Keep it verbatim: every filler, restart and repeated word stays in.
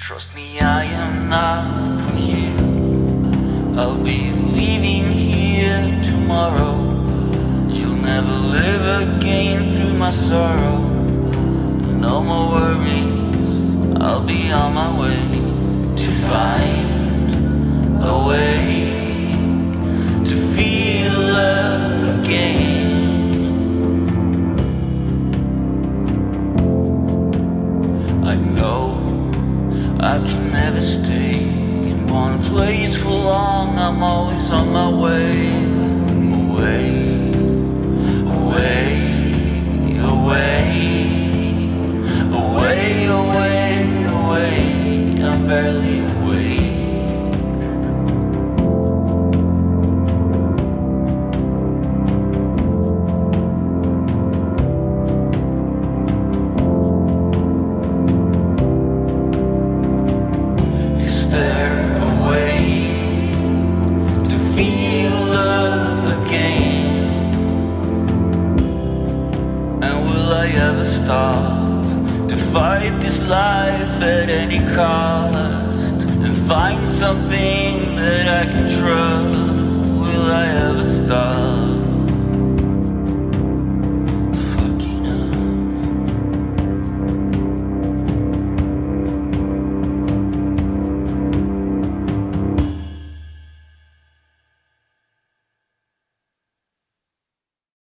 Trust me, I am not from here. I'll be leaving here tomorrow. You'll never live again through my sorrow. No more worries, I'll be on my way to find a way to feel love again. I know I can never stay in one place for long. I'm always on my way, away, away, away, away, away, away. I'm barely awake. Is there a way to feel love again? And will I ever stop to fight this life at any cost and find something that I can trust? Will I ever stop?